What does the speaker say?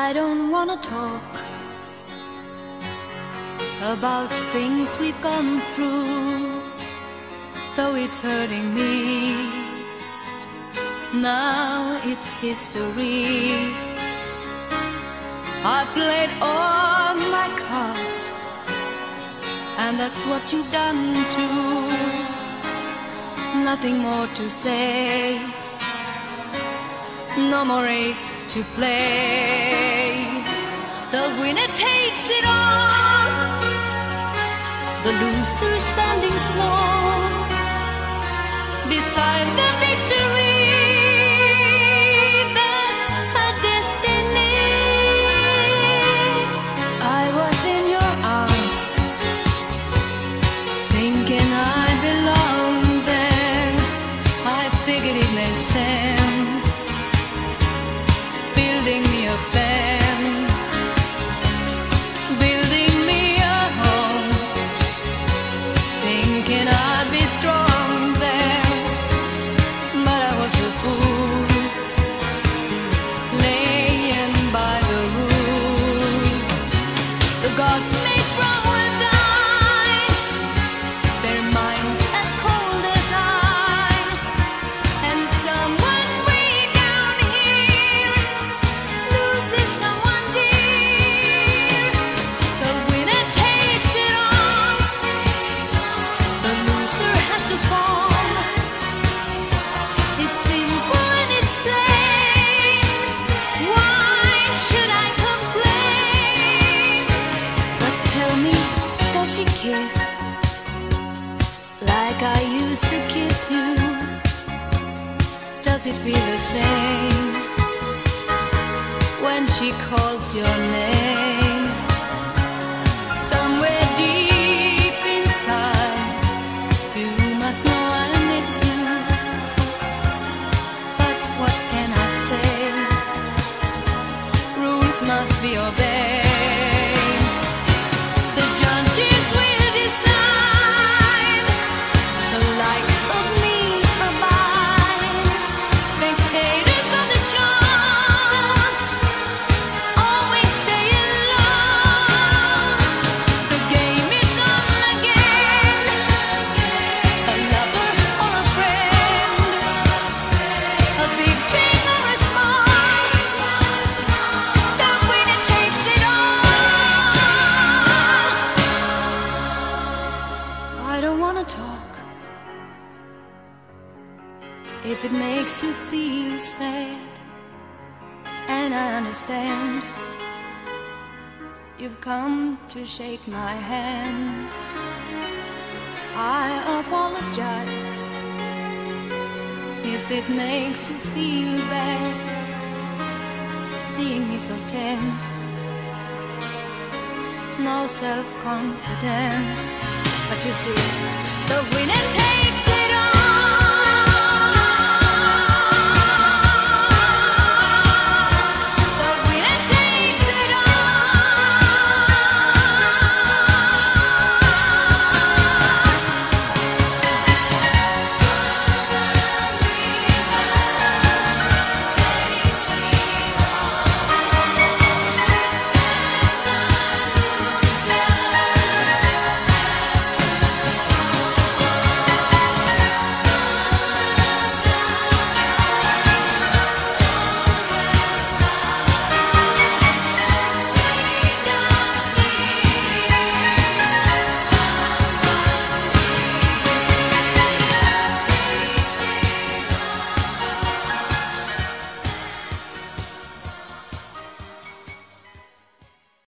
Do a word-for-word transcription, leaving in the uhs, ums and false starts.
I don't wanna talk about things we've gone through, though it's hurting me. Now it's history. I played all my cards, and that's what you've done too. Nothing more to say, no more race to play. The winner takes it all, the loser is standing small beside the victory. That's her destiny. I was in your arms, thinking I belonged there. I figured it made sense, building me a fence, building me a home, thinking I'd be strong there. But I was a fool, laying by the rules. The gods made from with ice, their minds as cold as ice. And someone way down here loses someone dear. The winner takes it all, the loser has to fall. It's simple and it's plain. Why should I complain? But tell me, does she kiss like I used to kiss you? Does it feel the same when she calls your name? Somewhere deep inside, you must know I miss you. But what can I say? Rules must be obeyed. The judges will decide, the likes of me abide. Spectators of the show always stay alone. The game is on again, a lover or a friend, a big thing or a small, the winner takes it all. I don't wanna talk if it makes you feel sad, and I understand. You've come to shake my hand. I apologize if it makes you feel bad, seeing me so tense, no self-confidence. But you see, the winner takes it all.